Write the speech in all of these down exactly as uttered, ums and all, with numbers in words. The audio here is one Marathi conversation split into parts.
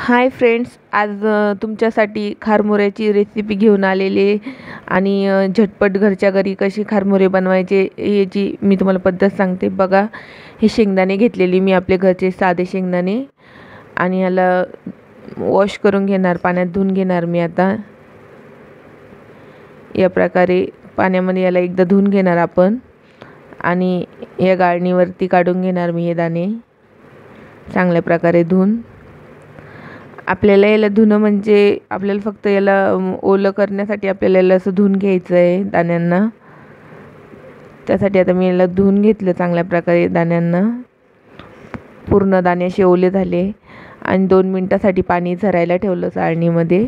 हाय फ्रेंड्स, आज अ, तुमच्यासाठी खारमुऱ्याची रेसिपी घेऊन आलेली आहे आणि अ, झटपट घरच्या घरी कशी खारमुरे बनवायचे याची मी तुम्हाला पद्धत सांगते. बघा, हे शेंगदाणे घेतलेली मी, आपले घरचे साधे शेंगदाणे, आणि ह्याला वॉश करून घेणार, पाण्यात धुवून घेणार मी. आता या प्रकारे पाण्यामध्ये याला एकदा धुवून घेणार आपण आणि या गाळणीवरती काढून घेणार मी हे दाणे चांगल्या प्रकारे धुवून. आपल्याला याला धुणं म्हणजे आपल्याला फक्त याला ओलं करण्यासाठी आपल्याला याला असं धुवून घ्यायचं आहे दाण्यांना. त्यासाठी आता मी याला धुवून घेतलं चांगल्या प्रकारे दाण्यांना. पूर्ण दाणे असे ओले झाले आणि दोन मिनटासाठी पाणी झरायला ठेवलं चाळणीमध्ये.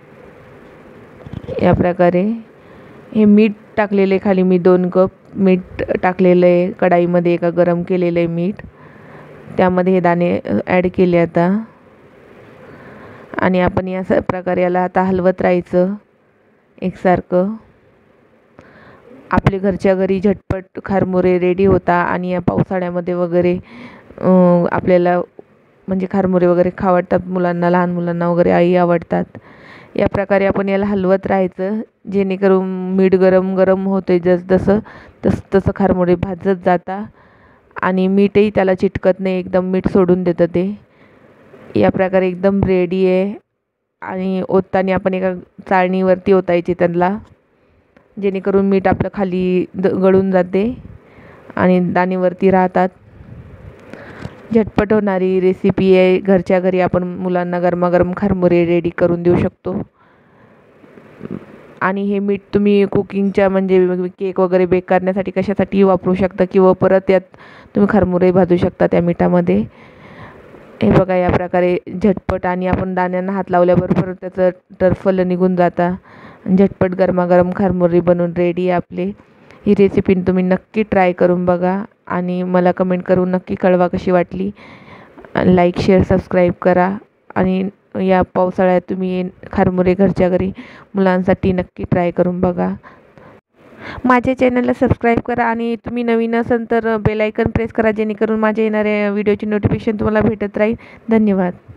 या प्रकारे हे मीठ टाकलेलं आहे खाली, मी दोन कप मीठ टाकलेलं आहे कढाईमध्ये, एका गरम केलेलं आहे मीठ. त्यामध्ये हे दाणे ॲड केले आता आणि आपण या प्रकारे याला आता हलवत राहायचं एकसारखं. आपले घरच्या घरी झटपट खारमुरे रेडी होता आणि या पावसाळ्यामध्ये वगैरे आपल्याला म्हणजे खारमुरे वगैरे खावडतात मुलांना, लहान मुलांना वगैरे आई आवडतात. या प्रकारे आपण याला हलवत राहायचं जेणेकरून मीठ गरम गरम होते जस जसं तस तसं खारमुरे भाजत जाता आणि मीठही त्याला चिटकत नाही, एकदम मीठ सोडून देतं ते. या प्रकारे एकदम रेडी आहे आणि ओतताना आपण एका चाळणीवरती ओतायचे त्यांना, जेणेकरून मीठ आपलं खाली द गळून जाते आणि दाणेवरती राहतात. झटपट होणारी रेसिपी आहे, घरच्या घरी आपण मुलांना गरमागरम खारमुरे रेडी करून देऊ शकतो. आणि हे मीठ तुम्ही कुकिंगच्या म्हणजे केक वगैरे बेक करण्यासाठी कशासाठी वापरू शकता किंवा परत यात तुम्ही खारमुरे भाजू शकता त्या मिठामध्ये. हे बघा, या प्रकारे झटपट, आणि आपण दाण्यांना हात लावल्याबरोबर त्याचं टरफलं निघून जाता. झटपट गरमागरम खारमुरे बनवून रेडी आहे आपले. ही रेसिपी तुम्ही नक्की ट्राय करून बघा आणि मला कमेंट करून नक्की कळवा कशी वाटली. लाईक, शेअर, सबस्क्राईब करा आणि या पावसाळ्यात तुम्ही खारमुरे घरच्या घरी मुलांसाठी नक्की ट्राय करून बघा. माझ्या चॅनलला सबस्क्राईब करा आणि तुम्ही नवीन असाल तर बेल आयकन प्रेस करा, जेणेकरून माझ्या येणाऱ्या व्हिडिओची नोटिफिकेशन तुम्हाला भेटत राहील. धन्यवाद.